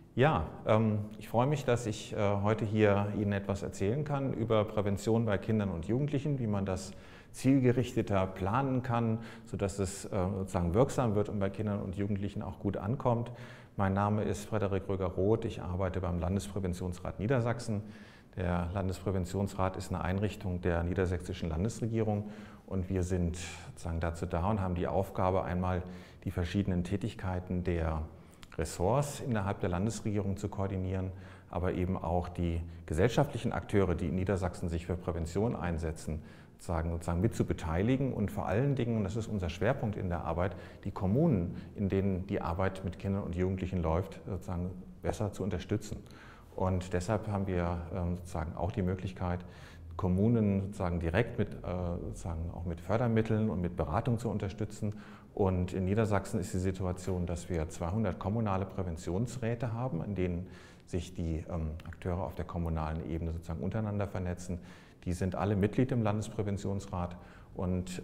Ja, ich freue mich, dass ich heute hier Ihnen etwas erzählen kann über Prävention bei Kindern und Jugendlichen, wie man das zielgerichteter planen kann, sodass es sozusagen wirksam wird und bei Kindern und Jugendlichen auch gut ankommt. Mein Name ist Frederik Röger-Roth, ich arbeite beim Landespräventionsrat Niedersachsen. Der Landespräventionsrat ist eine Einrichtung der niedersächsischen Landesregierung und wir sind sozusagen dazu da und haben die Aufgabe, einmal die verschiedenen Tätigkeiten der Ressorts innerhalb der Landesregierung zu koordinieren, aber eben auch die gesellschaftlichen Akteure, die in Niedersachsen sich für Prävention einsetzen, sozusagen mit zu beteiligen und vor allen Dingen, und das ist unser Schwerpunkt in der Arbeit, die Kommunen, in denen die Arbeit mit Kindern und Jugendlichen läuft, sozusagen besser zu unterstützen. Und deshalb haben wir sozusagen auch die Möglichkeit, Kommunen sozusagen direkt sozusagen auch mit Fördermitteln und mit Beratung zu unterstützen. Und in Niedersachsen ist die Situation, dass wir 200 kommunale Präventionsräte haben, in denen sich die Akteure auf der kommunalen Ebene sozusagen untereinander vernetzen. Die sind alle Mitglied im Landespräventionsrat und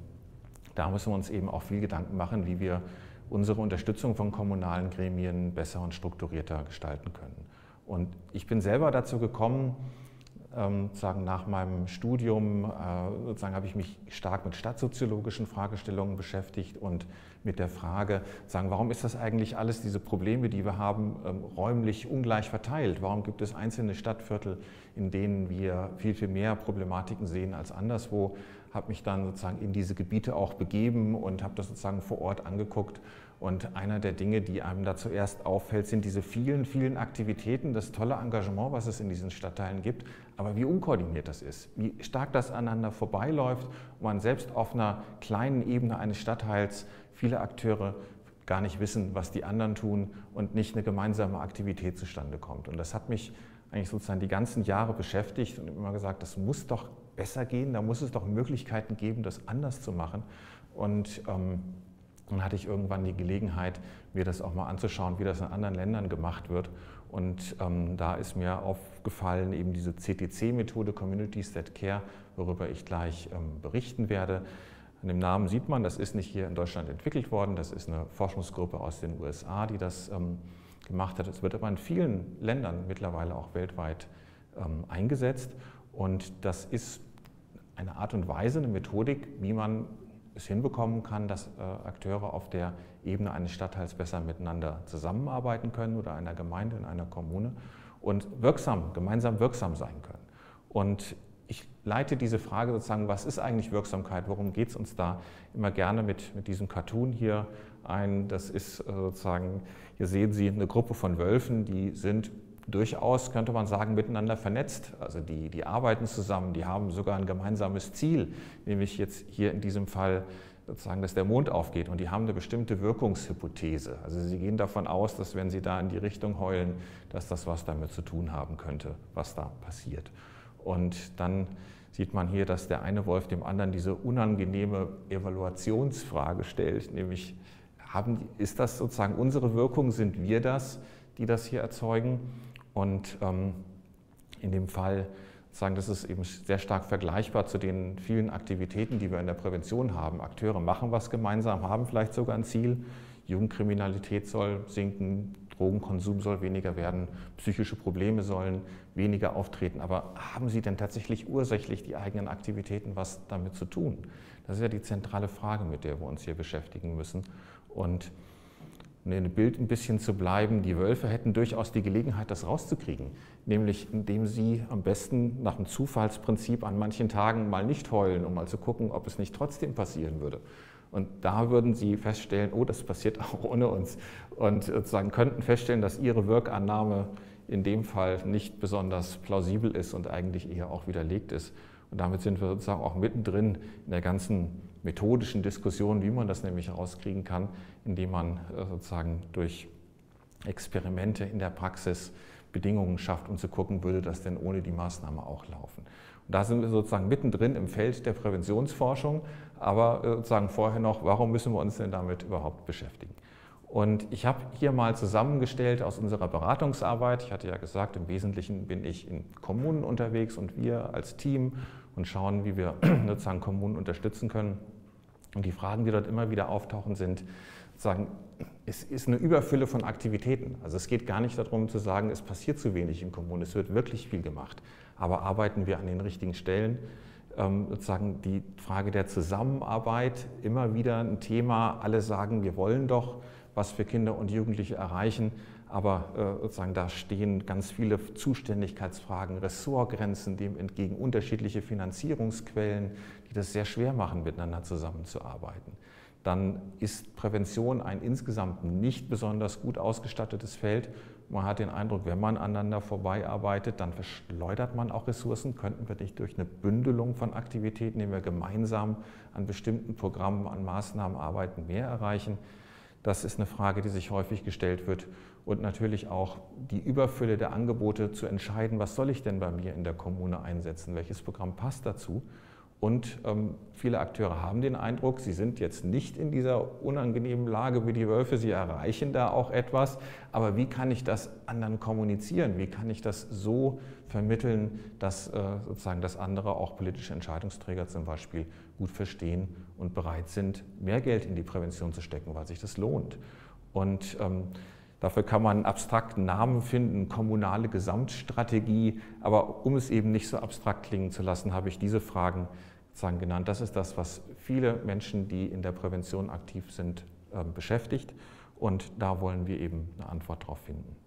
da müssen wir uns eben auch viel Gedanken machen, wie wir unsere Unterstützung von kommunalen Gremien besser und strukturierter gestalten können. Und ich bin selber dazu gekommen, sozusagen nach meinem Studium sozusagen habe ich mich stark mit stadtsoziologischen Fragestellungen beschäftigt und mit der Frage, sagen, warum ist das eigentlich alles, diese Probleme, die wir haben, räumlich ungleich verteilt? Warum gibt es einzelne Stadtviertel, in denen wir viel, viel mehr Problematiken sehen als anderswo? Habe mich dann sozusagen in diese Gebiete auch begeben und habe das sozusagen vor Ort angeguckt. Und einer der Dinge, die einem da zuerst auffällt, sind diese vielen, vielen Aktivitäten, das tolle Engagement, was es in diesen Stadtteilen gibt, aber wie unkoordiniert das ist, wie stark das aneinander vorbeiläuft und man selbst auf einer kleinen Ebene eines Stadtteils viele Akteure gar nicht wissen, was die anderen tun und nicht eine gemeinsame Aktivität zustande kommt. Und das hat mich eigentlich sozusagen die ganzen Jahre beschäftigt und immer gesagt, das muss doch besser gehen, da muss es doch Möglichkeiten geben, das anders zu machen. Und dann hatte ich irgendwann die Gelegenheit, mir das auch mal anzuschauen, wie das in anderen Ländern gemacht wird. Und da ist mir aufgefallen, eben diese CTC-Methode, Communities That Care, worüber ich gleich berichten werde. An dem Namen sieht man, das ist nicht hier in Deutschland entwickelt worden, das ist eine Forschungsgruppe aus den USA, die das gemacht hat. Es wird aber in vielen Ländern mittlerweile auch weltweit eingesetzt. Und das ist eine Art und Weise, eine Methodik, wie man es hinbekommen kann, dass Akteure auf der Ebene eines Stadtteils besser miteinander zusammenarbeiten können oder einer Gemeinde, in einer Kommune und gemeinsam wirksam sein können. Und ich leite diese Frage sozusagen, was ist eigentlich Wirksamkeit, worum geht es uns da, immer gerne mit diesem Cartoon hier ein. Das ist sozusagen, hier sehen Sie eine Gruppe von Wölfen, die sind durchaus, könnte man sagen, miteinander vernetzt. Also die arbeiten zusammen, die haben sogar ein gemeinsames Ziel, nämlich jetzt hier in diesem Fall sozusagen, dass der Mond aufgeht und die haben eine bestimmte Wirkungshypothese. Also sie gehen davon aus, dass wenn sie da in die Richtung heulen, dass das was damit zu tun haben könnte, was da passiert. Und dann sieht man hier, dass der eine Wolf dem anderen diese unangenehme Evaluationsfrage stellt, nämlich ist das sozusagen unsere Wirkung, sind wir das, die das hier erzeugen? Und in dem Fall sagen, das ist eben sehr stark vergleichbar zu den vielen Aktivitäten, die wir in der Prävention haben. Akteure machen was gemeinsam, haben vielleicht sogar ein Ziel. Jugendkriminalität soll sinken, Drogenkonsum soll weniger werden, psychische Probleme sollen weniger auftreten. Aber haben sie denn tatsächlich ursächlich die eigenen Aktivitäten was damit zu tun? Das ist ja die zentrale Frage, mit der wir uns hier beschäftigen müssen. Und um in dem Bild ein bisschen zu bleiben, die Wölfe hätten durchaus die Gelegenheit, das rauszukriegen, nämlich indem sie am besten nach dem Zufallsprinzip an manchen Tagen mal nicht heulen, um mal zu gucken, ob es nicht trotzdem passieren würde. Und da würden sie feststellen, oh, das passiert auch ohne uns und sozusagen könnten feststellen, dass ihre Wirkannahme in dem Fall nicht besonders plausibel ist und eigentlich eher auch widerlegt ist. Und damit sind wir sozusagen auch mittendrin in der ganzen methodischen Diskussion, wie man das nämlich herauskriegen kann, indem man sozusagen durch Experimente in der Praxis Bedingungen schafft, um zu gucken, würde das denn ohne die Maßnahme auch laufen. Und da sind wir sozusagen mittendrin im Feld der Präventionsforschung, aber sozusagen vorher noch, warum müssen wir uns denn damit überhaupt beschäftigen? Und ich habe hier mal zusammengestellt aus unserer Beratungsarbeit, ich hatte ja gesagt, im Wesentlichen bin ich in Kommunen unterwegs und wir als Team und schauen, wie wir sozusagen Kommunen unterstützen können. Und die Fragen, die dort immer wieder auftauchen, sind, sagen, es ist eine Überfülle von Aktivitäten. Also es geht gar nicht darum zu sagen, es passiert zu wenig in Kommunen, es wird wirklich viel gemacht. Aber arbeiten wir an den richtigen Stellen? Sozusagen die Frage der Zusammenarbeit, immer wieder ein Thema. Alle sagen, wir wollen doch was für Kinder und Jugendliche erreichen, aber sozusagen da stehen ganz viele Zuständigkeitsfragen, Ressortgrenzen dem entgegen, unterschiedliche Finanzierungsquellen, die das sehr schwer machen, miteinander zusammenzuarbeiten. Dann ist Prävention ein insgesamt nicht besonders gut ausgestattetes Feld. Man hat den Eindruck, wenn man aneinander vorbeiarbeitet, dann verschleudert man auch Ressourcen. Könnten wir nicht durch eine Bündelung von Aktivitäten, indem wir gemeinsam an bestimmten Programmen, an Maßnahmen arbeiten, mehr erreichen? Das ist eine Frage, die sich häufig gestellt wird. Und natürlich auch die Überfülle der Angebote zu entscheiden, was soll ich denn bei mir in der Kommune einsetzen, welches Programm passt dazu. Und viele Akteure haben den Eindruck, sie sind jetzt nicht in dieser unangenehmen Lage wie die Wölfe, sie erreichen da auch etwas, aber wie kann ich das anderen kommunizieren? Wie kann ich das so vermitteln, dass sozusagen das andere, auch politische Entscheidungsträger zum Beispiel, gut verstehen und bereit sind, mehr Geld in die Prävention zu stecken, weil sich das lohnt. Und dafür kann man einen abstrakten Namen finden, kommunale Gesamtstrategie, aber um es eben nicht so abstrakt klingen zu lassen, habe ich diese Fragen sozusagen genannt. Das ist das, was viele Menschen, die in der Prävention aktiv sind, beschäftigt, und da wollen wir eben eine Antwort darauf finden.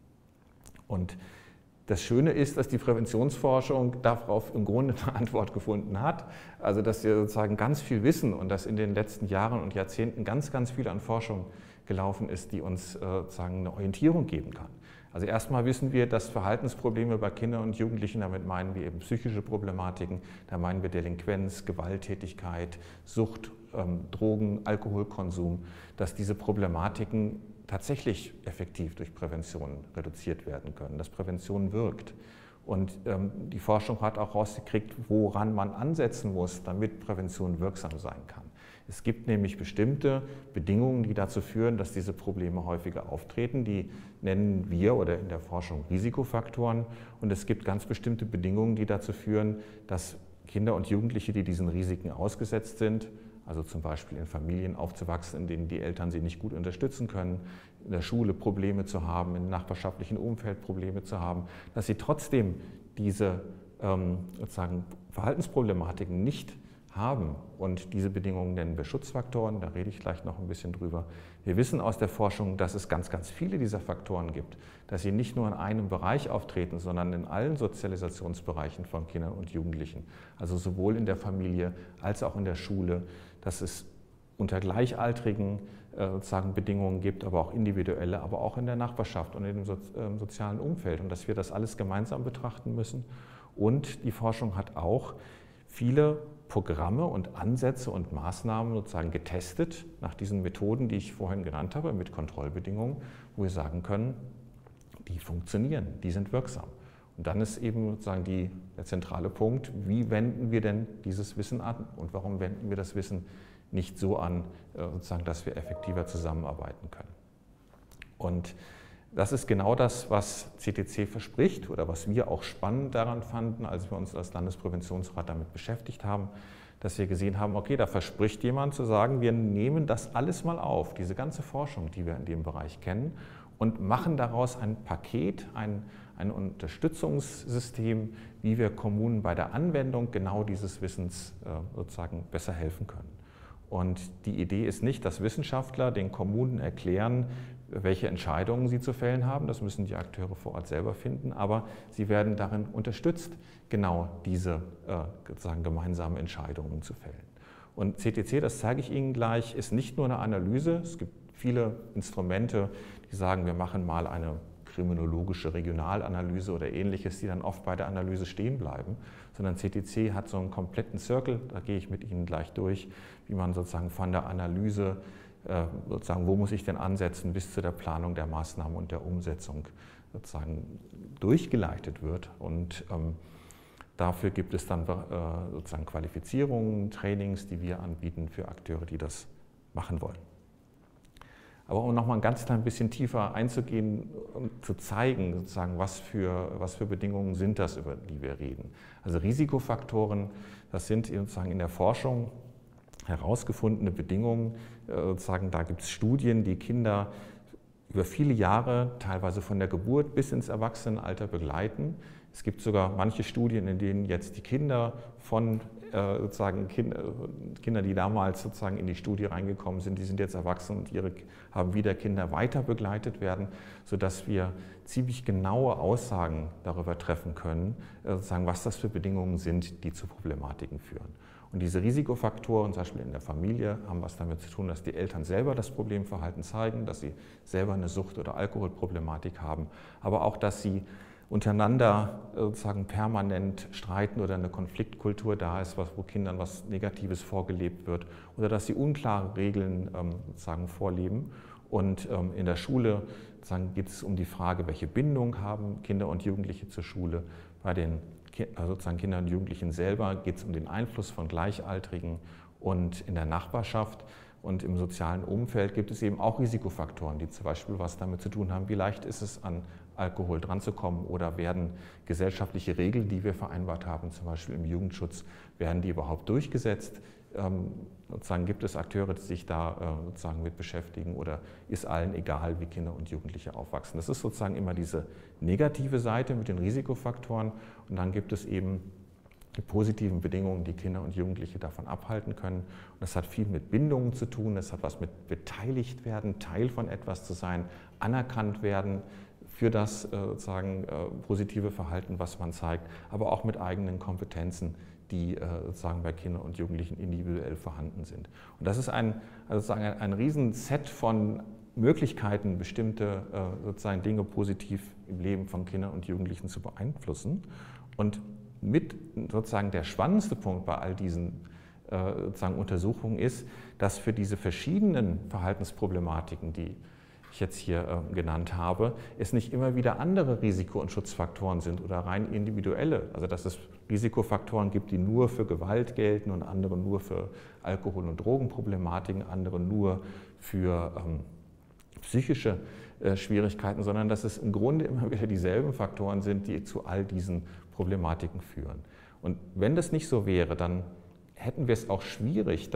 Und das Schöne ist, dass die Präventionsforschung darauf im Grunde eine Antwort gefunden hat, also dass wir sozusagen ganz viel wissen und dass in den letzten Jahren und Jahrzehnten ganz, ganz viel an Forschung gelaufen ist, die uns sozusagen eine Orientierung geben kann. Also erstmal wissen wir, dass Verhaltensprobleme bei Kindern und Jugendlichen, damit meinen wir eben psychische Problematiken, da meinen wir Delinquenz, Gewalttätigkeit, Sucht, Drogen, Alkoholkonsum, dass diese Problematiken tatsächlich effektiv durch Prävention reduziert werden können, dass Prävention wirkt. Und die Forschung hat auch herausgekriegt, woran man ansetzen muss, damit Prävention wirksam sein kann. Es gibt nämlich bestimmte Bedingungen, die dazu führen, dass diese Probleme häufiger auftreten. Die nennen wir oder in der Forschung Risikofaktoren. Und es gibt ganz bestimmte Bedingungen, die dazu führen, dass Kinder und Jugendliche, die diesen Risiken ausgesetzt sind, also zum Beispiel in Familien aufzuwachsen, in denen die Eltern sie nicht gut unterstützen können, in der Schule Probleme zu haben, im nachbarschaftlichen Umfeld Probleme zu haben, dass sie trotzdem diese sozusagen Verhaltensproblematiken nicht haben. Und diese Bedingungen nennen wir Schutzfaktoren, da rede ich gleich noch ein bisschen drüber. Wir wissen aus der Forschung, dass es ganz, ganz viele dieser Faktoren gibt, dass sie nicht nur in einem Bereich auftreten, sondern in allen Sozialisationsbereichen von Kindern und Jugendlichen. Also sowohl in der Familie als auch in der Schule, dass es unter gleichaltrigen sozusagen Bedingungen gibt, aber auch individuelle, aber auch in der Nachbarschaft und in dem sozialen Umfeld, und dass wir das alles gemeinsam betrachten müssen. Und die Forschung hat auch viele Programme und Ansätze und Maßnahmen sozusagen getestet nach diesen Methoden, die ich vorhin genannt habe, mit Kontrollbedingungen, wo wir sagen können, die funktionieren, die sind wirksam. Und dann ist eben sozusagen der zentrale Punkt, wie wenden wir denn dieses Wissen an und warum wenden wir das Wissen nicht so an, sozusagen, dass wir effektiver zusammenarbeiten können. Und das ist genau das, was CTC verspricht oder was wir auch spannend daran fanden, als wir uns als Landespräventionsrat damit beschäftigt haben, dass wir gesehen haben, okay, da verspricht jemand zu sagen, wir nehmen das alles mal auf, diese ganze Forschung, die wir in dem Bereich kennen, und machen daraus ein Paket, ein Unterstützungssystem, wie wir Kommunen bei der Anwendung genau dieses Wissens sozusagen besser helfen können. Und die Idee ist nicht, dass Wissenschaftler den Kommunen erklären, welche Entscheidungen sie zu fällen haben. Das müssen die Akteure vor Ort selber finden, aber sie werden darin unterstützt, genau diese sozusagen gemeinsamen Entscheidungen zu fällen. Und CTC, das zeige ich Ihnen gleich, ist nicht nur eine Analyse. Es gibt viele Instrumente, die sagen, wir machen mal eine kriminologische Regionalanalyse oder Ähnliches, die dann oft bei der Analyse stehen bleiben, sondern CTC hat so einen kompletten Circle, da gehe ich mit Ihnen gleich durch, wie man sozusagen von der Analyse, sozusagen, wo muss ich denn ansetzen, bis zu der Planung der Maßnahmen und der Umsetzung sozusagen durchgeleitet wird. Und dafür gibt es dann sozusagen Qualifizierungen, Trainings, die wir anbieten für Akteure, die das machen wollen. Aber um nochmal ein ganz klein bisschen tiefer einzugehen und zu zeigen, sozusagen, was für Bedingungen sind das, über die wir reden. Also Risikofaktoren, das sind sozusagen in der Forschung, herausgefundene Bedingungen. Sozusagen, da gibt es Studien, die Kinder über viele Jahre, teilweise von der Geburt bis ins Erwachsenenalter begleiten. Es gibt sogar manche Studien, in denen jetzt die Kinder von Kinder, die damals sozusagen in die Studie reingekommen sind, die sind jetzt erwachsen und haben wieder Kinder weiter begleitet werden, sodass wir ziemlich genaue Aussagen darüber treffen können, sozusagen, was das für Bedingungen sind, die zu Problematiken führen. Und diese Risikofaktoren, zum Beispiel in der Familie, haben was damit zu tun, dass die Eltern selber das Problemverhalten zeigen, dass sie selber eine Sucht- oder Alkoholproblematik haben, aber auch, dass sie untereinander sozusagen permanent streiten oder eine Konfliktkultur da ist, wo Kindern was Negatives vorgelebt wird, oder dass sie unklare Regeln sozusagen vorleben. Und in der Schule geht es um die Frage, welche Bindung haben Kinder und Jugendliche zur Schule. Bei den sozusagen Kindern und Jugendlichen selber geht es um den Einfluss von Gleichaltrigen, und in der Nachbarschaft und im sozialen Umfeld gibt es eben auch Risikofaktoren, die zum Beispiel was damit zu tun haben, wie leicht ist es, an Alkohol dranzukommen, oder werden gesellschaftliche Regeln, die wir vereinbart haben, zum Beispiel im Jugendschutz, werden die überhaupt durchgesetzt? Sozusagen gibt es Akteure, die sich da sozusagen mit beschäftigen, oder ist allen egal, wie Kinder und Jugendliche aufwachsen? Das ist sozusagen immer diese negative Seite mit den Risikofaktoren, und dann gibt es eben die positiven Bedingungen, die Kinder und Jugendliche davon abhalten können. Und das hat viel mit Bindungen zu tun, das hat was mit beteiligt werden, Teil von etwas zu sein, anerkannt werden für das sozusagen positive Verhalten, was man zeigt, aber auch mit eigenen Kompetenzen, die sozusagen bei Kindern und Jugendlichen individuell vorhanden sind. Und das ist sozusagen ein Riesenset von Möglichkeiten, bestimmte sozusagen Dinge positiv im Leben von Kindern und Jugendlichen zu beeinflussen. Und mit sozusagen der spannendste Punkt bei all diesen sozusagen Untersuchungen ist, dass für diese verschiedenen Verhaltensproblematiken, die ich jetzt hier genannt habe, es nicht immer wieder andere Risiko- und Schutzfaktoren sind oder rein individuelle. Also dass es Risikofaktoren gibt, die nur für Gewalt gelten und andere nur für Alkohol- und Drogenproblematiken, andere nur für psychische Schwierigkeiten, sondern dass es im Grunde immer wieder dieselben Faktoren sind, die zu all diesen Problematiken führen. Und wenn das nicht so wäre, dann hätten wir es auch schwierig,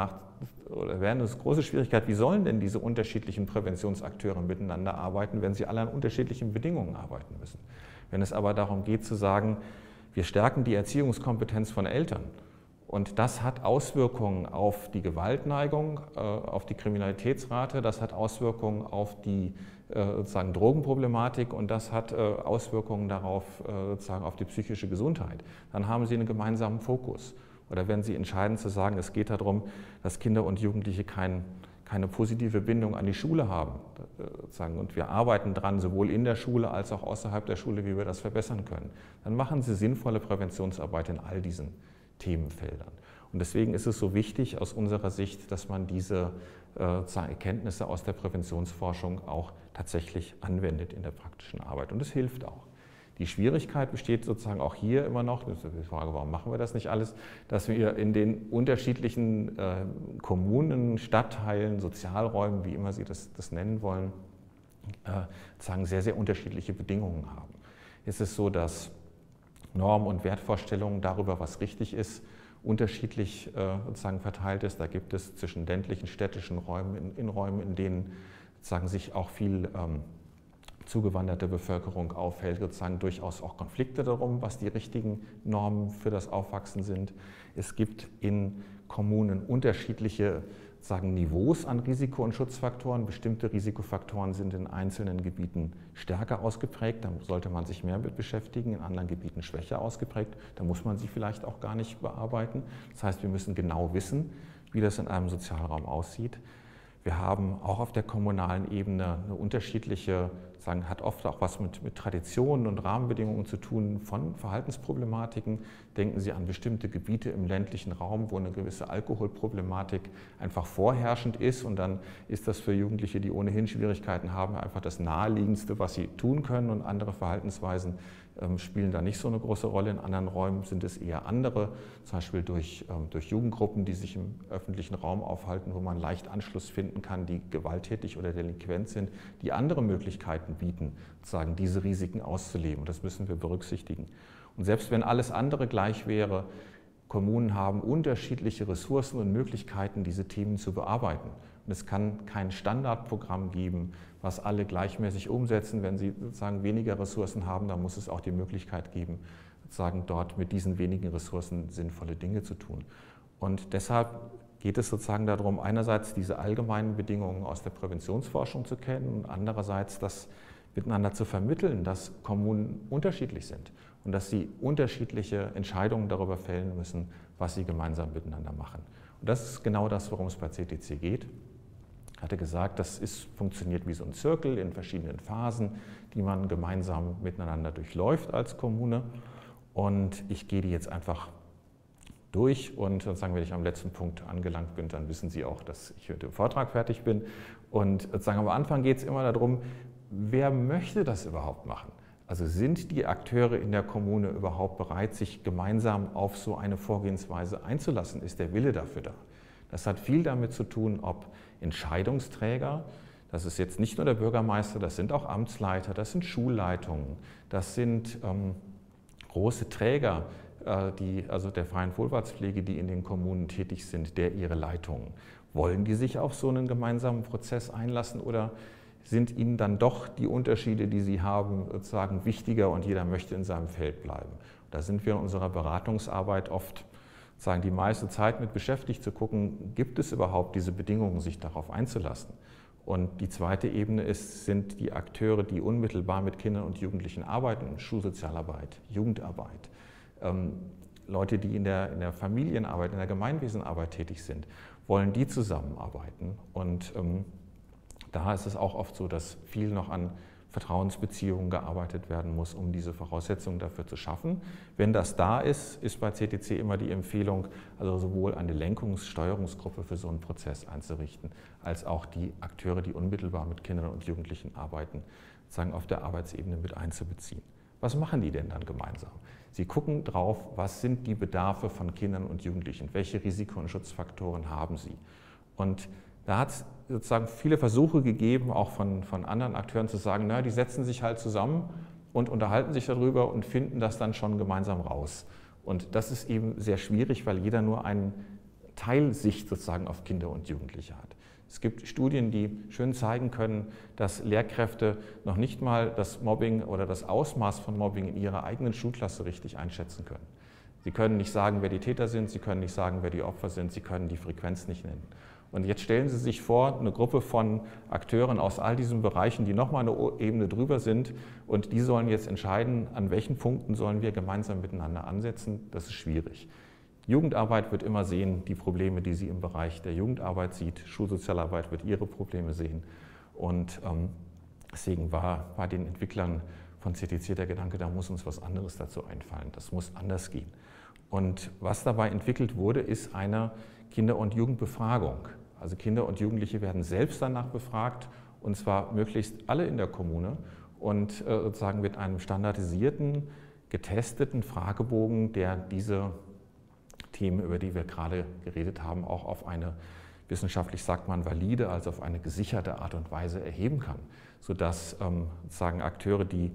oder wäre eine große Schwierigkeit, wie sollen denn diese unterschiedlichen Präventionsakteure miteinander arbeiten, wenn sie alle an unterschiedlichen Bedingungen arbeiten müssen. Wenn es aber darum geht zu sagen, wir stärken die Erziehungskompetenz von Eltern, und das hat Auswirkungen auf die Gewaltneigung, auf die Kriminalitätsrate, das hat Auswirkungen auf die sozusagen Drogenproblematik, und das hat Auswirkungen darauf, sozusagen auf die psychische Gesundheit. Dann haben Sie einen gemeinsamen Fokus. Oder wenn Sie entscheiden zu sagen, es geht darum, dass Kinder und Jugendliche keine positive Bindung an die Schule haben. Und wir arbeiten dran, sowohl in der Schule als auch außerhalb der Schule, wie wir das verbessern können. Dann machen Sie sinnvolle Präventionsarbeit in all diesen Themenfeldern. Und deswegen ist es so wichtig aus unserer Sicht, dass man diese Erkenntnisse aus der Präventionsforschung auch tatsächlich anwendet in der praktischen Arbeit. Und es hilft auch. Die Schwierigkeit besteht sozusagen auch hier immer noch, das ist die Frage, warum machen wir das nicht alles, dass wir in den unterschiedlichen Kommunen, Stadtteilen, Sozialräumen, wie immer Sie das nennen wollen, sozusagen sehr, sehr unterschiedliche Bedingungen haben. Es ist so, dass Normen und Wertvorstellungen darüber, was richtig ist, unterschiedlich sozusagen verteilt ist. Da gibt es zwischen ländlichen, städtischen Räumen, in Räumen, in denen sozusagen sich auch viel zugewanderte Bevölkerung aufhält, sozusagen durchaus auch Konflikte darum, was die richtigen Normen für das Aufwachsen sind. Es gibt in Kommunen unterschiedliche sozusagen Niveaus an Risiko- und Schutzfaktoren. Bestimmte Risikofaktoren sind in einzelnen Gebieten stärker ausgeprägt, da sollte man sich mehr mit beschäftigen, in anderen Gebieten schwächer ausgeprägt, da muss man sie vielleicht auch gar nicht bearbeiten. Das heißt, wir müssen genau wissen, wie das in einem Sozialraum aussieht. Wir haben auch auf der kommunalen Ebene eine unterschiedliche, hat oft auch was mit Traditionen und Rahmenbedingungen zu tun von Verhaltensproblematiken. Denken Sie an bestimmte Gebiete im ländlichen Raum, wo eine gewisse Alkoholproblematik einfach vorherrschend ist, und dann ist das für Jugendliche, die ohnehin Schwierigkeiten haben, einfach das Naheliegendste, was sie tun können, und andere Verhaltensweisen spielen da nicht so eine große Rolle. In anderen Räumen sind es eher andere, zum Beispiel durch Jugendgruppen, die sich im öffentlichen Raum aufhalten, wo man leicht Anschluss finden kann, die gewalttätig oder delinquent sind, die andere Möglichkeiten bieten, sozusagen diese Risiken auszuleben. Und das müssen wir berücksichtigen. Und selbst wenn alles andere gleich wäre, Kommunen haben unterschiedliche Ressourcen und Möglichkeiten, diese Themen zu bearbeiten. Und es kann kein Standardprogramm geben, was alle gleichmäßig umsetzen. Wenn sie sozusagen weniger Ressourcen haben, dann muss es auch die Möglichkeit geben, sozusagen dort mit diesen wenigen Ressourcen sinnvolle Dinge zu tun. Und deshalb geht es sozusagen darum, einerseits diese allgemeinen Bedingungen aus der Präventionsforschung zu kennen und andererseits das miteinander zu vermitteln, dass Kommunen unterschiedlich sind und dass sie unterschiedliche Entscheidungen darüber fällen müssen, was sie gemeinsam miteinander machen. Und das ist genau das, worum es bei CTC geht. Ich hatte gesagt, das funktioniert wie so ein Zirkel in verschiedenen Phasen, die man gemeinsam miteinander durchläuft als Kommune. Und ich gehe die jetzt einfach durch und sozusagen, wenn ich am letzten Punkt angelangt bin, dann wissen Sie auch, dass ich mit dem Vortrag fertig bin. Und sozusagen am Anfang geht es immer darum, wer möchte das überhaupt machen? Also sind die Akteure in der Kommune überhaupt bereit, sich gemeinsam auf so eine Vorgehensweise einzulassen? Ist der Wille dafür da? Das hat viel damit zu tun, ob Entscheidungsträger, das ist jetzt nicht nur der Bürgermeister, das sind auch Amtsleiter, das sind Schulleitungen, das sind große Träger, also der freien Wohlfahrtspflege, die in den Kommunen tätig sind, ihre Leitungen. Wollen die sich auf so einen gemeinsamen Prozess einlassen oder sind ihnen dann doch die Unterschiede, die sie haben, sozusagen wichtiger und jeder möchte in seinem Feld bleiben? Da sind wir in unserer Beratungsarbeit oft die meiste Zeit mit beschäftigt, zu gucken, gibt es überhaupt diese Bedingungen, sich darauf einzulassen? Und die zweite Ebene sind die Akteure, die unmittelbar mit Kindern und Jugendlichen arbeiten, Schulsozialarbeit, Jugendarbeit, Leute, die in der Familienarbeit, in der Gemeinwesenarbeit tätig sind, wollen die zusammenarbeiten. Und da ist es auch oft so, dass viel noch an Vertrauensbeziehungen gearbeitet werden muss, um diese Voraussetzungen dafür zu schaffen. Wenn das da ist, ist bei CTC immer die Empfehlung, also sowohl eine Steuerungsgruppe für so einen Prozess einzurichten, als auch die Akteure, die unmittelbar mit Kindern und Jugendlichen arbeiten, sozusagen auf der Arbeitsebene mit einzubeziehen. Was machen die denn dann gemeinsam? Sie gucken drauf, was sind die Bedarfe von Kindern und Jugendlichen, welche Risiko- und Schutzfaktoren haben sie. Und da hat es sozusagen viele Versuche gegeben, auch von anderen Akteuren zu sagen, na, die setzen sich halt zusammen und unterhalten sich darüber und finden das dann schon gemeinsam raus. Und das ist eben sehr schwierig, weil jeder nur eine Teilsicht sozusagen auf Kinder und Jugendliche hat. Es gibt Studien, die schön zeigen können, dass Lehrkräfte noch nicht mal das Mobbing oder das Ausmaß von Mobbing in ihrer eigenen Schulklasse richtig einschätzen können. Sie können nicht sagen, wer die Täter sind, sie können nicht sagen, wer die Opfer sind, sie können die Frequenz nicht nennen. Und jetzt stellen Sie sich vor, eine Gruppe von Akteuren aus all diesen Bereichen, die nochmal eine Ebene drüber sind und die sollen jetzt entscheiden, an welchen Punkten sollen wir gemeinsam miteinander ansetzen. Das ist schwierig. Jugendarbeit wird immer sehen, die Probleme, die sie im Bereich der Jugendarbeit sieht. Schulsozialarbeit wird ihre Probleme sehen. Und deswegen war den Entwicklern von CTC der Gedanke, da muss uns was anderes dazu einfallen. Das muss anders gehen. Und was dabei entwickelt wurde, ist eine Kinder- und Jugendbefragung. Also Kinder und Jugendliche werden selbst danach befragt, und zwar möglichst alle in der Kommune und sozusagen mit einem standardisierten, getesteten Fragebogen, der diese Themen, über die wir gerade geredet haben, auch auf eine, wissenschaftlich sagt man, valide, also auf eine gesicherte Art und Weise erheben kann, sodass sozusagen Akteure, die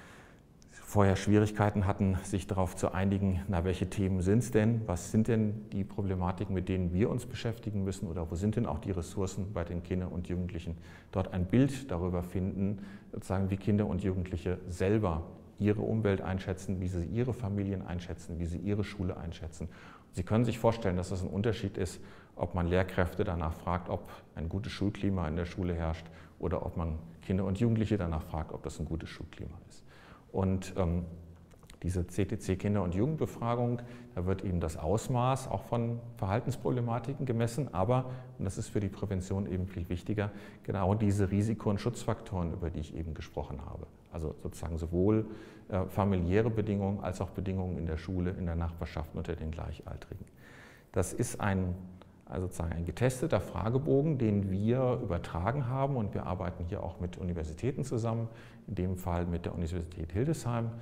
vorher Schwierigkeiten hatten, sich darauf zu einigen, na, welche Themen sind es denn, was sind denn die Problematiken, mit denen wir uns beschäftigen müssen oder wo sind denn auch die Ressourcen bei den Kindern und Jugendlichen, dort ein Bild darüber finden, sozusagen wie Kinder und Jugendliche selber ihre Umwelt einschätzen, wie sie ihre Familien einschätzen, wie sie ihre Schule einschätzen. Sie können sich vorstellen, dass das ein Unterschied ist, ob man Lehrkräfte danach fragt, ob ein gutes Schulklima in der Schule herrscht oder ob man Kinder und Jugendliche danach fragt, ob das ein gutes Schulklima ist. Und diese CTC-Kinder- und Jugendbefragung, da wird eben das Ausmaß auch von Verhaltensproblematiken gemessen, aber, und das ist für die Prävention eben viel wichtiger, genau diese Risiko- und Schutzfaktoren, über die ich eben gesprochen habe. Also sozusagen sowohl familiäre Bedingungen als auch Bedingungen in der Schule, in der Nachbarschaft unter den Gleichaltrigen. Das ist sozusagen ein getesteter Fragebogen, den wir übertragen haben, und wir arbeiten hier auch mit Universitäten zusammen, in dem Fall mit der Universität Hildesheim,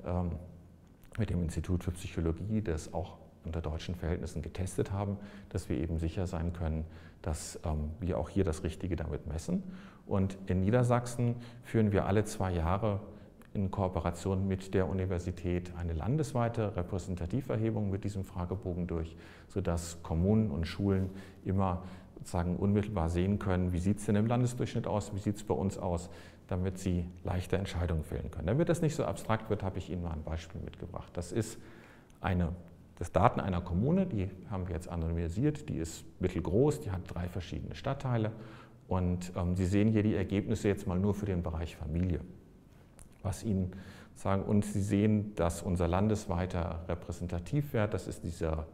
mit dem Institut für Psychologie, das auch unter deutschen Verhältnissen getestet haben, dass wir eben sicher sein können, dass wir auch hier das Richtige damit messen. Und in Niedersachsen führen wir alle 2 Jahre in Kooperation mit der Universität eine landesweite Repräsentativerhebung mit diesem Fragebogen durch, sodass Kommunen und Schulen immer sozusagen unmittelbar sehen können, wie sieht es denn im Landesdurchschnitt aus, wie sieht es bei uns aus, damit sie leichter Entscheidungen fällen können. Damit das nicht so abstrakt wird, habe ich Ihnen mal ein Beispiel mitgebracht. Das ist das Daten einer Kommune, die haben wir jetzt anonymisiert, die ist mittelgroß, die hat 3 verschiedene Stadtteile und Sie sehen hier die Ergebnisse jetzt mal nur für den Bereich Familie. Und Sie sehen, dass unser landesweiter Repräsentativwert, das ist dieser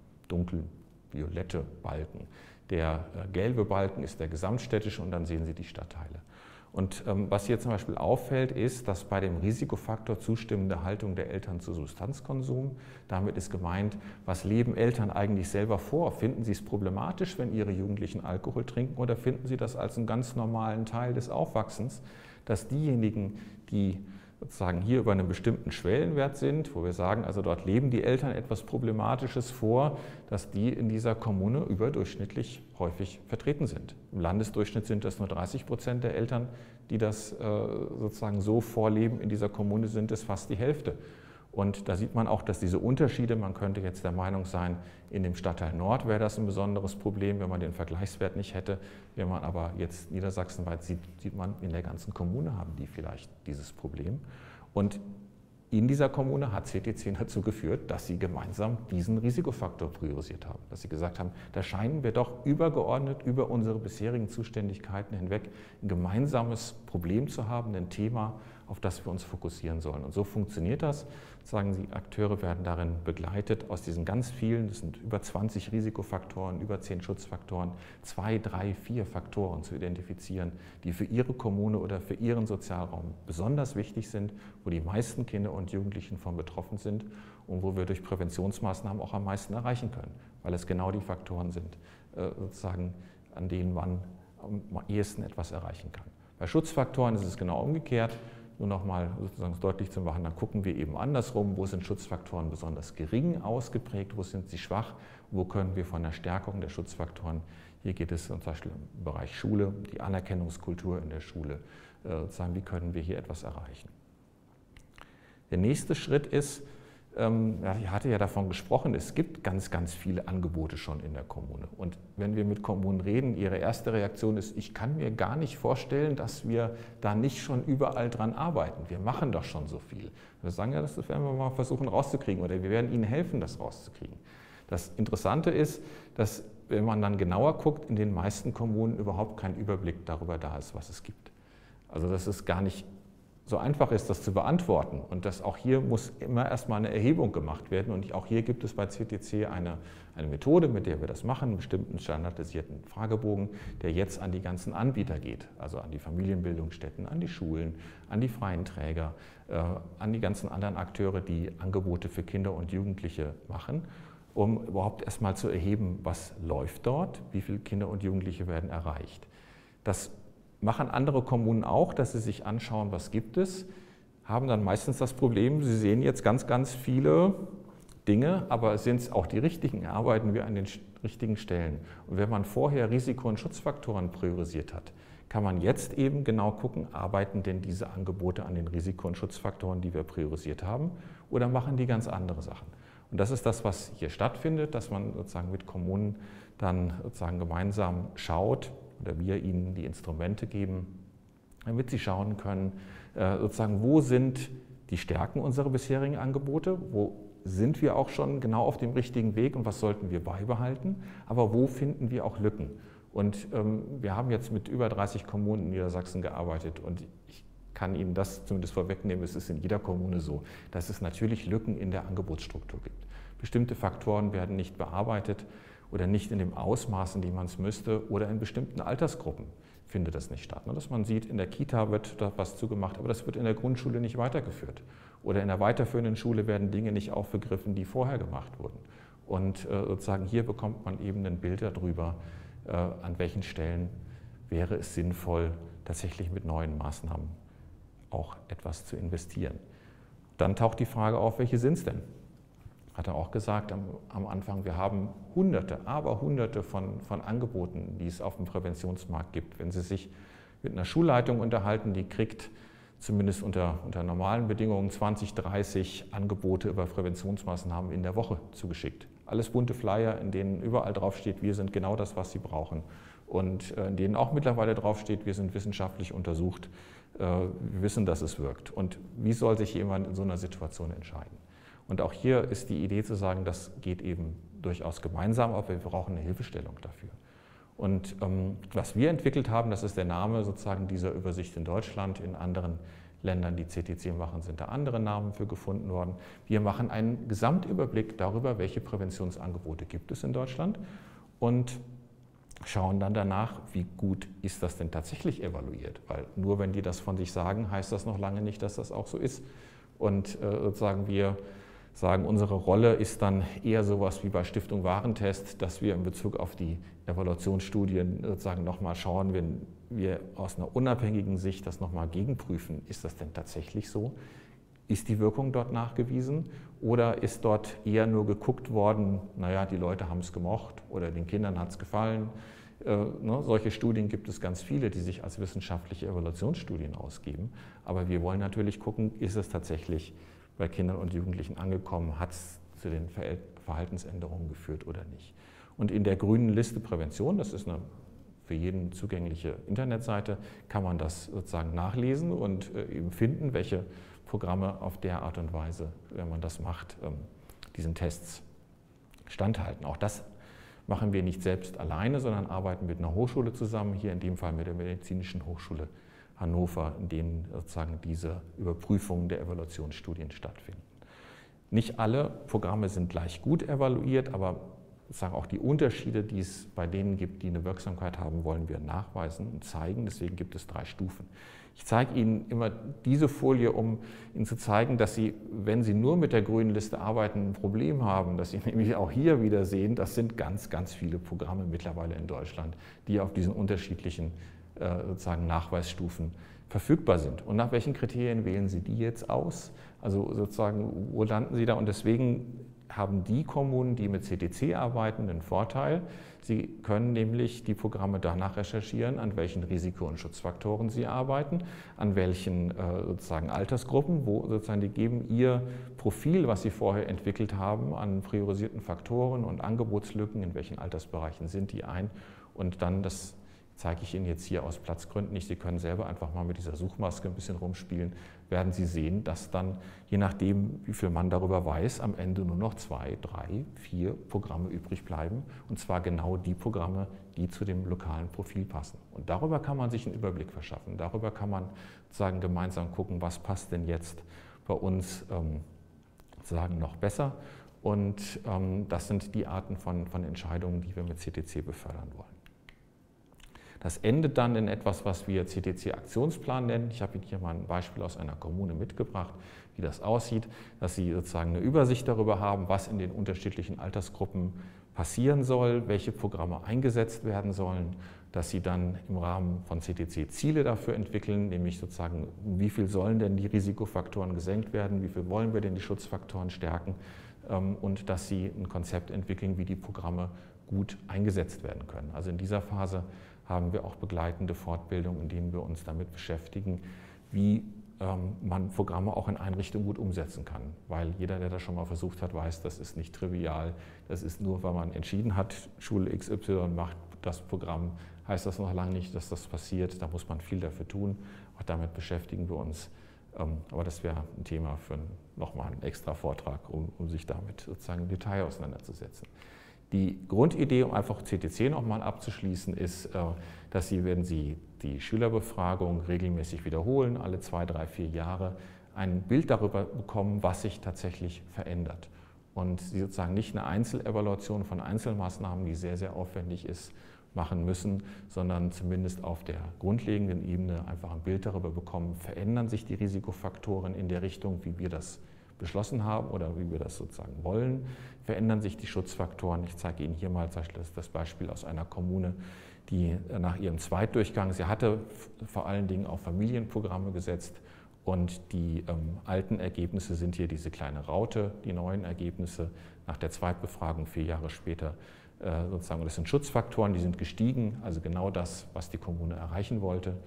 dunkelviolette Balken. Der gelbe Balken ist der gesamtstädtische und dann sehen Sie die Stadtteile. Und was hier zum Beispiel auffällt, ist, dass bei dem Risikofaktor zustimmende Haltung der Eltern zu Substanzkonsum, damit ist gemeint, was leben Eltern eigentlich selber vor? Finden sie es problematisch, wenn ihre Jugendlichen Alkohol trinken oder finden sie das als einen ganz normalen Teil des Aufwachsens, dass diejenigen, die sozusagen hier über einen bestimmten Schwellenwert sind, wo wir sagen, also dort leben die Eltern etwas Problematisches vor, dass die in dieser Kommune überdurchschnittlich häufig vertreten sind. Im Landesdurchschnitt sind das nur 30% der Eltern, die das sozusagen so vorleben. In dieser Kommune sind es fast die Hälfte. Und da sieht man auch, dass diese Unterschiede, man könnte jetzt der Meinung sein, in dem Stadtteil Nord wäre das ein besonderes Problem, wenn man den Vergleichswert nicht hätte. Wenn man aber jetzt niedersachsenweit sieht, sieht man, in der ganzen Kommune haben die vielleicht dieses Problem. Und in dieser Kommune hat CTC dazu geführt, dass sie gemeinsam diesen Risikofaktor priorisiert haben. Dass sie gesagt haben, da scheinen wir doch übergeordnet über unsere bisherigen Zuständigkeiten hinweg ein gemeinsames Problem zu haben, ein Thema, auf das wir uns fokussieren sollen. Und so funktioniert das. Sagen Sie, Akteure werden darin begleitet, aus diesen ganz vielen, das sind über 20 Risikofaktoren, über 10 Schutzfaktoren, 2, 3, 4 Faktoren zu identifizieren, die für Ihre Kommune oder für Ihren Sozialraum besonders wichtig sind, wo die meisten Kinder und Jugendlichen von betroffen sind und wo wir durch Präventionsmaßnahmen auch am meisten erreichen können, weil es genau die Faktoren sind, sozusagen, an denen man am ehesten etwas erreichen kann. Bei Schutzfaktoren ist es genau umgekehrt. Nur noch mal sozusagen deutlich zu machen, dann gucken wir eben andersrum, wo sind Schutzfaktoren besonders gering ausgeprägt, wo sind sie schwach, wo können wir von der Stärkung der Schutzfaktoren, hier geht es zum Beispiel im Bereich Schule, die Anerkennungskultur in der Schule, sozusagen, wie können wir hier etwas erreichen. Der nächste Schritt ist, ich hatte ja davon gesprochen, es gibt ganz, ganz viele Angebote schon in der Kommune. Und wenn wir mit Kommunen reden, ihre erste Reaktion ist, ich kann mir gar nicht vorstellen, dass wir da nicht schon überall dran arbeiten. Wir machen doch schon so viel. Wir sagen, ja, das werden wir mal versuchen rauszukriegen oder wir werden Ihnen helfen, das rauszukriegen. Das Interessante ist, dass, wenn man dann genauer guckt, in den meisten Kommunen überhaupt kein Überblick darüber da ist, was es gibt. Also das ist gar nicht so einfach ist, das zu beantworten. Und dass auch hier muss immer erstmal eine Erhebung gemacht werden. Und auch hier gibt es bei CTC eine Methode, mit der wir das machen, einen bestimmten standardisierten Fragebogen, der jetzt an die ganzen Anbieter geht, also an die Familienbildungsstätten, an die Schulen, an die freien Träger, an die ganzen anderen Akteure, die Angebote für Kinder und Jugendliche machen, um überhaupt erstmal zu erheben, was läuft dort, wie viele Kinder und Jugendliche werden erreicht. Das machen andere Kommunen auch, dass sie sich anschauen, was gibt es, haben dann meistens das Problem, sie sehen jetzt ganz, ganz viele Dinge, aber sind es auch die richtigen, arbeiten wir an den richtigen Stellen. Und wenn man vorher Risiko- und Schutzfaktoren priorisiert hat, kann man jetzt eben genau gucken, arbeiten denn diese Angebote an den Risiko- und Schutzfaktoren, die wir priorisiert haben, oder machen die ganz andere Sachen. Und das ist das, was hier stattfindet, dass man sozusagen mit Kommunen dann sozusagen gemeinsam schaut, oder wir ihnen die Instrumente geben, damit sie schauen können, sozusagen, wo sind die Stärken unserer bisherigen Angebote, wo sind wir auch schon genau auf dem richtigen Weg und was sollten wir beibehalten, aber wo finden wir auch Lücken. Und wir haben jetzt mit über 30 Kommunen in Niedersachsen gearbeitet und ich kann Ihnen das zumindest vorwegnehmen, es ist in jeder Kommune so, dass es natürlich Lücken in der Angebotsstruktur gibt. Bestimmte Faktoren werden nicht bearbeitet oder nicht in dem Ausmaß, in dem man es müsste, oder in bestimmten Altersgruppen findet das nicht statt. Dass man sieht, in der Kita wird da was zugemacht, aber das wird in der Grundschule nicht weitergeführt. Oder in der weiterführenden Schule werden Dinge nicht aufgegriffen, die vorher gemacht wurden. Und sozusagen hier bekommt man eben ein Bild darüber, an welchen Stellen wäre es sinnvoll, tatsächlich mit neuen Maßnahmen auch etwas zu investieren. Dann taucht die Frage auf, welche sind es denn? Hat er auch gesagt am Anfang, wir haben Hunderte, aber Hunderte von Angeboten, die es auf dem Präventionsmarkt gibt. Wenn Sie sich mit einer Schulleitung unterhalten, die kriegt zumindest unter normalen Bedingungen 20, 30 Angebote über Präventionsmaßnahmen in der Woche zugeschickt. Alles bunte Flyer, in denen überall draufsteht, wir sind genau das, was Sie brauchen. Und in denen auch mittlerweile draufsteht, wir sind wissenschaftlich untersucht, wir wissen, dass es wirkt. Und wie soll sich jemand in so einer Situation entscheiden? Und auch hier ist die Idee zu sagen, das geht eben durchaus gemeinsam, aber wir brauchen eine Hilfestellung dafür. Und was wir entwickelt haben, das ist der Name sozusagen dieser Übersicht in Deutschland. In anderen Ländern, die CTC machen, sind da andere Namen für gefunden worden. Wir machen einen Gesamtüberblick darüber, welche Präventionsangebote gibt es in Deutschland und schauen dann danach, wie gut ist das denn tatsächlich evaluiert. Weil nur wenn die das von sich sagen, heißt das noch lange nicht, dass das auch so ist. Und sozusagen wir sagen, unsere Rolle ist dann eher sowas wie bei Stiftung Warentest, dass wir in Bezug auf die Evaluationsstudien sozusagen nochmal schauen, wenn wir aus einer unabhängigen Sicht das nochmal gegenprüfen, ist das denn tatsächlich so? Ist die Wirkung dort nachgewiesen oder ist dort eher nur geguckt worden, naja, die Leute haben es gemocht oder den Kindern hat es gefallen. Solche Studien gibt es ganz viele, die sich als wissenschaftliche Evaluationsstudien ausgeben. Aber wir wollen natürlich gucken, ist es tatsächlich bei Kindern und Jugendlichen angekommen, hat es zu den Verhaltensänderungen geführt oder nicht. Und in der grünen Liste Prävention, das ist eine für jeden zugängliche Internetseite, kann man das sozusagen nachlesen und eben finden, welche Programme auf der Art und Weise, wenn man das macht, diesen Tests standhalten. Auch das machen wir nicht selbst alleine, sondern arbeiten mit einer Hochschule zusammen, hier in dem Fall mit der Medizinischen Hochschule Hannover, in denen sozusagen diese Überprüfungen der Evaluationsstudien stattfinden. Nicht alle Programme sind gleich gut evaluiert, aber sozusagen auch die Unterschiede, die es bei denen gibt, die eine Wirksamkeit haben, wollen wir nachweisen und zeigen. Deswegen gibt es 3 Stufen. Ich zeige Ihnen immer diese Folie, um Ihnen zu zeigen, dass Sie, wenn Sie nur mit der grünen Liste arbeiten, ein Problem haben, dass Sie nämlich auch hier wieder sehen, das sind ganz, ganz viele Programme mittlerweile in Deutschland, die auf diesen unterschiedlichen sozusagen Nachweisstufen verfügbar sind. Und nach welchen Kriterien wählen Sie die jetzt aus? Also sozusagen, wo landen Sie da? Und deswegen haben die Kommunen, die mit CTC arbeiten, einen Vorteil. Sie können nämlich die Programme danach recherchieren, an welchen Risiko- und Schutzfaktoren sie arbeiten, an welchen sozusagen Altersgruppen, wo sozusagen die geben ihr Profil, was sie vorher entwickelt haben, an priorisierten Faktoren und Angebotslücken, in welchen Altersbereichen sind die ein und dann das zeige ich Ihnen jetzt hier aus Platzgründen nicht. Sie können selber einfach mal mit dieser Suchmaske ein bisschen rumspielen, werden Sie sehen, dass dann, je nachdem, wie viel man darüber weiß, am Ende nur noch 2, 3, 4 Programme übrig bleiben. Und zwar genau die Programme, die zu dem lokalen Profil passen. Und darüber kann man sich einen Überblick verschaffen. Darüber kann man sozusagen gemeinsam gucken, was passt denn jetzt bei uns sozusagen noch besser. Und das sind die Arten von Entscheidungen, die wir mit CTC befördern wollen. Das endet dann in etwas, was wir CTC-Aktionsplan nennen. Ich habe Ihnen hier mal ein Beispiel aus einer Kommune mitgebracht, wie das aussieht, dass Sie sozusagen eine Übersicht darüber haben, was in den unterschiedlichen Altersgruppen passieren soll, welche Programme eingesetzt werden sollen, dass Sie dann im Rahmen von CTC Ziele dafür entwickeln, nämlich sozusagen, wie viel sollen denn die Risikofaktoren gesenkt werden, wie viel wollen wir denn die Schutzfaktoren stärken und dass Sie ein Konzept entwickeln, wie die Programme gut eingesetzt werden können. Also in dieser Phase haben wir auch begleitende Fortbildung, in denen wir uns damit beschäftigen, wie man Programme auch in Einrichtungen gut umsetzen kann. Weil jeder, der das schon mal versucht hat, weiß, das ist nicht trivial. Das ist nur, weil man entschieden hat, Schule XY macht das Programm, heißt das noch lange nicht, dass das passiert. Da muss man viel dafür tun. Auch damit beschäftigen wir uns. Aber das wäre ein Thema für nochmal einen extra Vortrag, um sich damit sozusagen im Detail auseinanderzusetzen. Die Grundidee, um einfach CTC nochmal abzuschließen, ist, dass Sie, wenn Sie die Schülerbefragung regelmäßig wiederholen, alle 2, 3, 4 Jahre, ein Bild darüber bekommen, was sich tatsächlich verändert. Und Sie sozusagen nicht eine Einzelevaluation von Einzelmaßnahmen, die sehr, sehr aufwendig ist, machen müssen, sondern zumindest auf der grundlegenden Ebene einfach ein Bild darüber bekommen, verändern sich die Risikofaktoren in der Richtung, wie wir das beschlossen haben oder wie wir das sozusagen wollen, verändern sich die Schutzfaktoren. Ich zeige Ihnen hier mal das Beispiel aus einer Kommune, die nach ihrem Zweitdurchgang, sie hatte vor allen Dingen auf Familienprogramme gesetzt und die alten Ergebnisse sind hier diese kleine Raute, die neuen Ergebnisse nach der Zweitbefragung 4 Jahre später sozusagen. Das sind Schutzfaktoren, die sind gestiegen, also genau das, was die Kommune erreichen wollte.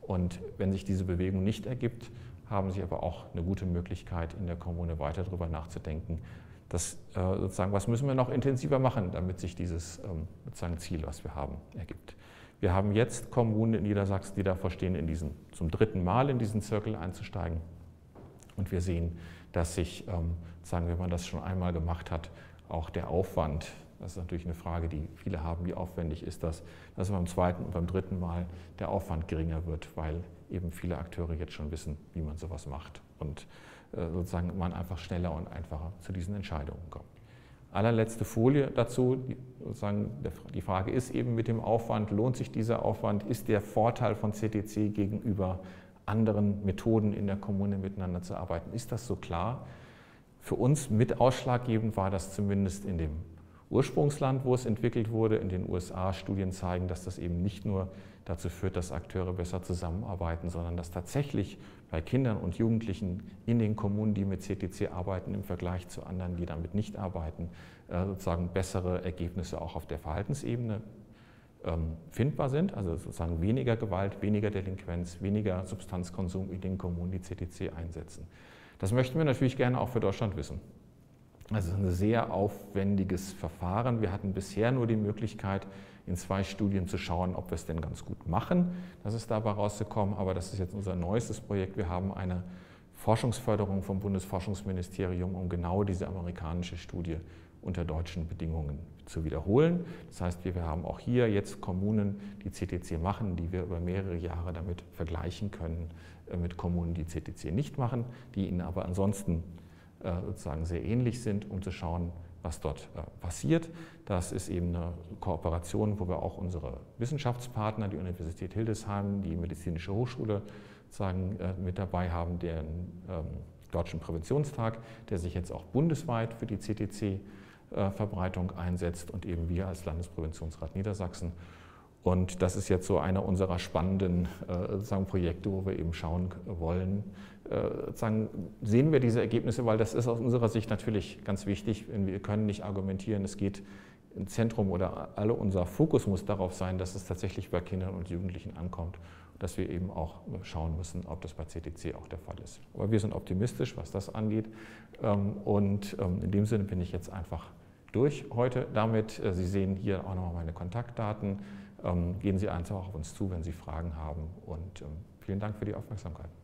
Und wenn sich diese Bewegung nicht ergibt, haben Sie aber auch eine gute Möglichkeit, in der Kommune weiter darüber nachzudenken, dass, sozusagen, was müssen wir noch intensiver machen, damit sich dieses sozusagen Ziel, was wir haben, ergibt. Wir haben jetzt Kommunen in Niedersachsen, die davor stehen, zum 3. Mal in diesen Zirkel einzusteigen. Und wir sehen, dass sich, sagen, wenn man das schon einmal gemacht hat, auch der Aufwand, das ist natürlich eine Frage, die viele haben, wie aufwendig ist das, dass beim 2. und beim 3. Mal der Aufwand geringer wird, weil eben viele Akteure jetzt schon wissen, wie man sowas macht und sozusagen man einfach schneller und einfacher zu diesen Entscheidungen kommt. Allerletzte Folie dazu, sozusagen die Frage ist eben mit dem Aufwand, lohnt sich dieser Aufwand, ist der Vorteil von CTC gegenüber anderen Methoden in der Kommune miteinander zu arbeiten, ist das so klar? Für uns mit ausschlaggebend war das zumindest in dem Ursprungsland, wo es entwickelt wurde, in den USA. Studien zeigen, dass das eben nicht nur dazu führt, dass Akteure besser zusammenarbeiten, sondern dass tatsächlich bei Kindern und Jugendlichen in den Kommunen, die mit CTC arbeiten, im Vergleich zu anderen, die damit nicht arbeiten, sozusagen bessere Ergebnisse auch auf der Verhaltensebene findbar sind, also sozusagen weniger Gewalt, weniger Delinquenz, weniger Substanzkonsum in den Kommunen, die CTC einsetzen. Das möchten wir natürlich gerne auch für Deutschland wissen. Also es ist ein sehr aufwendiges Verfahren. Wir hatten bisher nur die Möglichkeit, in 2 Studien zu schauen, ob wir es denn ganz gut machen. Das ist dabei rausgekommen, aber das ist jetzt unser neuestes Projekt. Wir haben eine Forschungsförderung vom Bundesforschungsministerium, um genau diese amerikanische Studie unter deutschen Bedingungen zu wiederholen. Das heißt, wir haben auch hier jetzt Kommunen, die CTC machen, die wir über mehrere Jahre damit vergleichen können mit Kommunen, die CTC nicht machen, die ihnen aber ansonsten sozusagen sehr ähnlich sind, um zu schauen, was dort passiert. Das ist eben eine Kooperation, wo wir auch unsere Wissenschaftspartner, die Universität Hildesheim, die Medizinische Hochschule sozusagen mit dabei haben, den Deutschen Präventionstag, der sich jetzt auch bundesweit für die CTC-Verbreitung einsetzt und eben wir als Landespräventionsrat Niedersachsen. Und das ist jetzt so einer unserer spannenden sozusagen Projekte, wo wir eben schauen wollen, sozusagen sehen wir diese Ergebnisse, weil das ist aus unserer Sicht natürlich ganz wichtig. Wir können nicht argumentieren, es geht im Zentrum oder unser Fokus muss darauf sein, dass es tatsächlich bei Kindern und Jugendlichen ankommt, dass wir eben auch schauen müssen, ob das bei CTC auch der Fall ist. Aber wir sind optimistisch, was das angeht, und in dem Sinne bin ich jetzt einfach durch heute damit. Sie sehen hier auch nochmal meine Kontaktdaten. Gehen Sie einfach auf uns zu, wenn Sie Fragen haben, und vielen Dank für die Aufmerksamkeit.